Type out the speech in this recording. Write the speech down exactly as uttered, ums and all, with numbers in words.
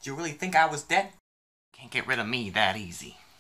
Did you really think I was dead? Can't get rid of me that easy.